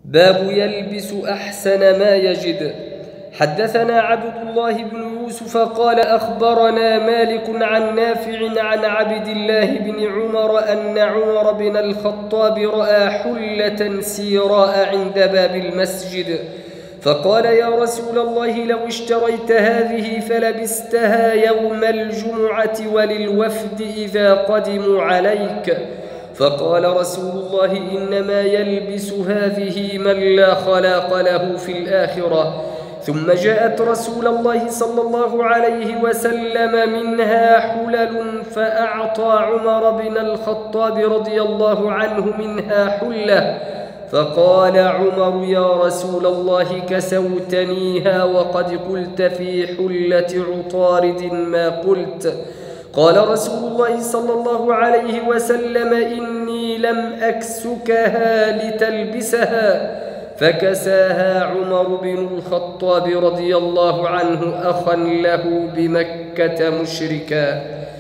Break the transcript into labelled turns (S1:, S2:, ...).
S1: باب يلبس أحسن ما يجد. حدثنا عبد الله بن يوسف قال أخبرنا مالك عن نافع عن عبد الله بن عمر أن عمر بن الخطاب رأى حلة سيراء عند باب المسجد فقال يا رسول الله لو اشتريت هذه فلبستها يوم الجمعة وللوفد إذا قدموا عليك. فقال رسول الله إنما يلبس هذه من لا خلاق له في الآخرة. ثم جاءت رسول الله صلى الله عليه وسلم منها حلل فأعطى عمر بن الخطاب رضي الله عنه منها حلة. فقال عمر يا رسول الله كسوتنيها وقد قلت في حلة عطارد ما قلت. قال رسول الله صلى الله عليه وسلم إني لم أكسكها لتلبسها. فكساها عمر بن الخطاب رضي الله عنه أخا له بمكة مشركا.